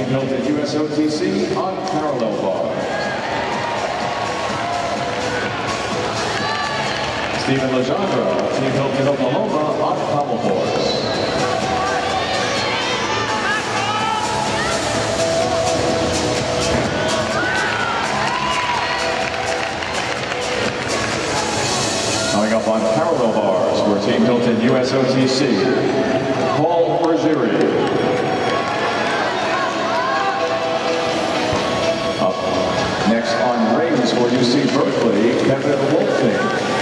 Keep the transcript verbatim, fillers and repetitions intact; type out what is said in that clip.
Hilton U S O T C on parallel bars. Stephen Legendre, Team Hilton Oklahoma on pommel boards. Coming up on parallel bars for Team Hilton U S O T C, Paul Bergeri. Up next on rings for U C Berkeley, Kevin Wolfing.